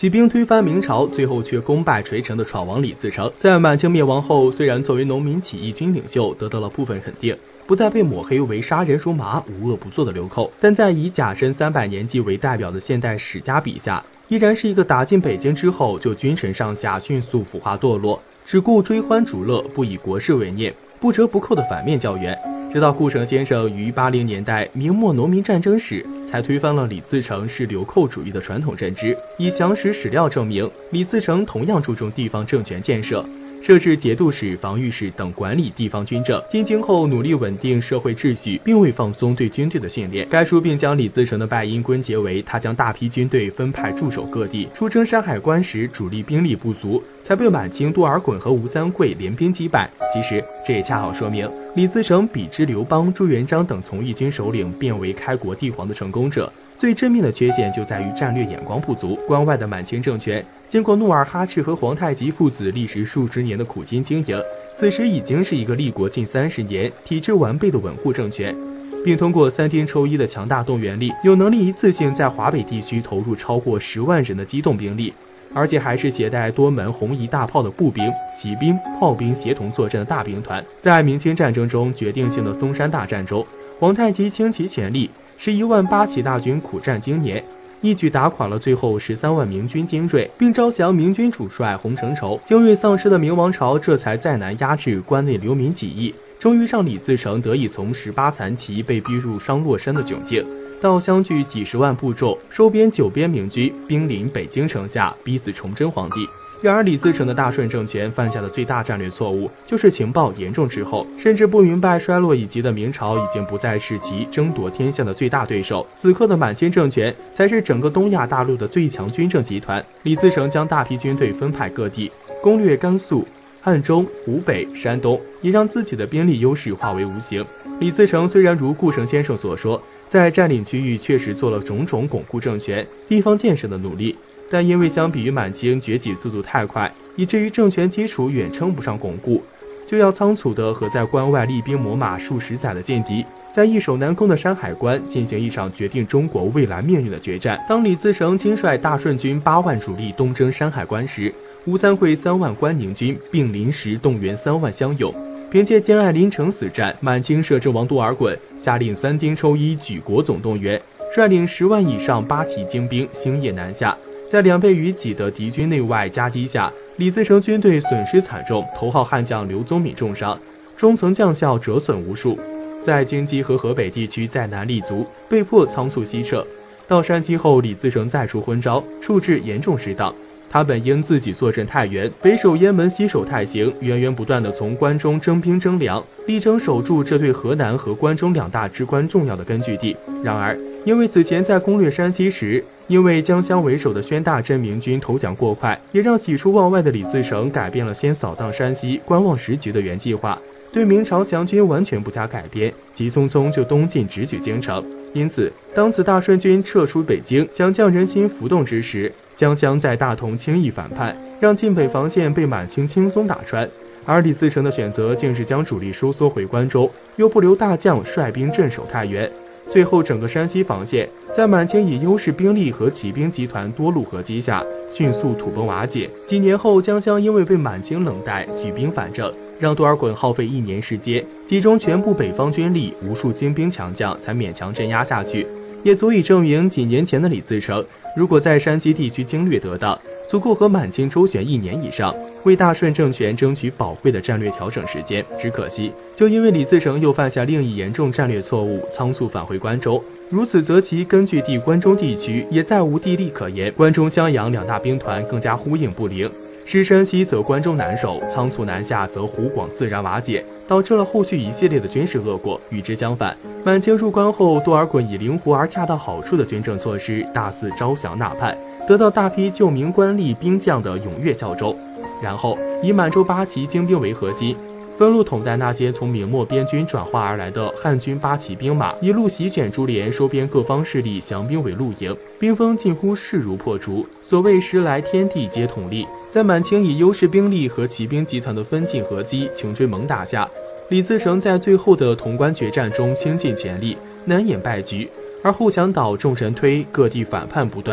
起兵推翻明朝，最后却功败垂成的闯王李自成，在满清灭亡后，虽然作为农民起义军领袖得到了部分肯定，不再被抹黑为杀人如麻、无恶不作的流寇，但在以甲申300年纪为代表的现代史家笔下，依然是一个打进北京之后就君臣上下迅速腐化堕落，只顾追欢逐乐，不以国事为念，不折不扣的反面教员。直到顾城先生于80年代明末农民战争时，才推翻了李自成是流寇主义的传统认知，以详实史料证明李自成同样注重地方政权建设，设置节度使、防御使等管理地方军政，进京后努力稳定社会秩序，并未放松对军队的训练。该书并将李自成的败因归结为他将大批军队分派驻守各地，出征山海关时主力兵力不足，才被满清多尔衮和吴三桂联兵击败。其实这也恰好说明李自成比之刘邦、朱元璋等从义军首领变为开国帝皇的成功者，最致命的缺陷就在于战略眼光不足。关外的满清政权经过努尔哈赤和皇太极父子历时数十年的苦心经营，此时已经是一个立国近30年、体制完备的稳固政权，并通过3丁抽1的强大动员力，有能力一次性在华北地区投入超过10万人的机动兵力，而且还是携带多门红夷大炮的步兵、骑兵、炮兵协同作战的大兵团。在明清战争中决定性的松山大战中，皇太极倾其全力，11万8骑大军苦战经年，一举打垮了最后13万明军精锐，并招降明军主帅洪承畴。精锐丧失的明王朝这才再难压制关内流民起义，终于让李自成得以从18残骑被逼入商洛山的窘境，到相距几十万步骤，收编9边明军，兵临北京城下，逼死崇祯皇帝。然而李自成的大顺政权犯下的最大战略错误，就是情报严重滞后，甚至不明白衰落已极的明朝已经不再是其争夺天下的最大对手，此刻的满清政权才是整个东亚大陆的最强军政集团。李自成将大批军队分派各地，攻略甘肃、汉中、湖北、山东，也让自己的兵力优势化为无形。李自成虽然如顾城先生所说，在占领区域确实做了种种巩固政权、地方建设的努力，但因为相比于满清崛起速度太快，以至于政权基础远称不上巩固，就要仓促地和在关外厉兵秣马数十载的劲敌，在易守难攻的山海关进行一场决定中国未来命运的决战。当李自成亲率大顺军8万主力东征山海关时，吴三桂3万关宁军并临时动员3万乡勇，凭借兼爱临城死战，满清摄政王多尔衮下令3丁抽1举国总动员，率领10万以上8旗精兵星夜南下。在2倍于己的敌军内外夹击下，李自成军队损失惨重，头号悍将刘宗敏重伤，中层将校折损无数，在京畿和河北地区再难立足，被迫仓促西撤。到山西后，李自成再出昏招，处置严重失当。他本应自己坐镇太原，北守雁门，西守太行，源源不断地从关中征兵征粮，力争守住这对河南和关中2大至关重要的根据地。然而因为此前在攻略山西时，因为江乡为首的宣大镇明军投降过快，也让喜出望外的李自成改变了先扫荡山西、观望时局的原计划，对明朝降军完全不加改编，急匆匆就东进直取京城。因此当此大顺军撤出北京，想将人心浮动之时，江乡在大同轻易反叛，让晋北防线被满清轻松打穿。而李自成的选择竟是将主力收缩回关中，又不留大将率兵镇守太原。最后整个山西防线在满清以优势兵力和骑兵集团多路合击下迅速土崩瓦解。几年后，江乡因为被满清冷待，举兵反正，让多尔衮耗费1年时间，集中全部北方军力，无数精兵强将才勉强镇压下去，也足以证明几年前的李自成如果在山西地区经略得当，足够和满清周旋1年以上，为大顺政权争取宝贵的战略调整时间。只可惜就因为李自成又犯下另一严重战略错误，仓促返回关中，如此则其根据地关中地区也再无地利可言，关中襄阳2大兵团更加呼应不灵，失山西则关中难守，仓促南下则湖广自然瓦解，导致了后续一系列的军事恶果。与之相反，满清入关后，多尔衮以灵活而恰到好处的军政措施，大肆招降纳叛，得到大批救民官吏兵将的踊跃效忠。然后以满洲8旗精兵为核心，分路统带那些从明末边军转化而来的汉军8旗兵马，一路席卷株连，收编各方势力，降兵为露营，兵锋近乎势如破竹。所谓时来天地皆统立，在满清以优势兵力和骑兵集团的分进合击、穷追猛打下，李自成在最后的潼关决战中倾尽全力，难掩败局。而后墙倒，众神推，各地反叛不断，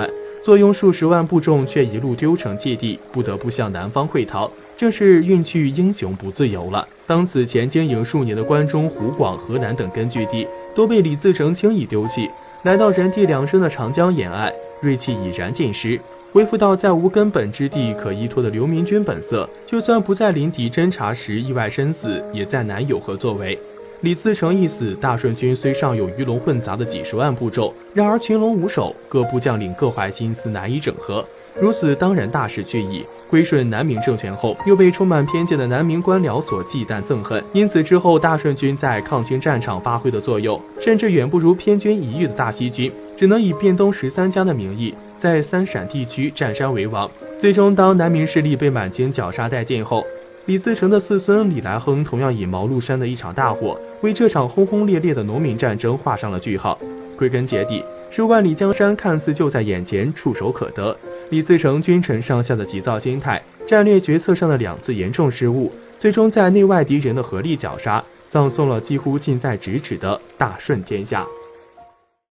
坐拥数十万部众却一路丢成弃地，不得不向南方溃逃，正是运去英雄不自由了。当此前经营数年的关中、湖广、河南等根据地都被李自成轻易丢弃，来到人地两生的长江沿岸，锐气已然尽失，恢复到再无根本之地可依托的流民军本色，就算不在临敌侦察时意外身死，也再难有何作为。李自成一死，大顺军虽尚有鱼龙混杂的几十万部众，然而群龙无首，各部将领各怀心思，难以整合。如此当然大势去矣。归顺南明政权后，又被充满偏见的南明官僚所忌惮憎恨，因此之后大顺军在抗清战场发挥的作用，甚至远不如偏军一隅的大西军，只能以变东13家的名义，在三陕地区占山为王。最终当南明势力被满清绞杀殆尽后，李自成的四孙李来亨同样以毛鹿山的一场大火，为这场轰轰烈烈的农民战争画上了句号。归根结底，是万里江山看似就在眼前，触手可得。李自成君臣上下的急躁心态，战略决策上的2次严重失误，最终在内外敌人的合力绞杀，葬送了几乎近在咫尺的大顺天下。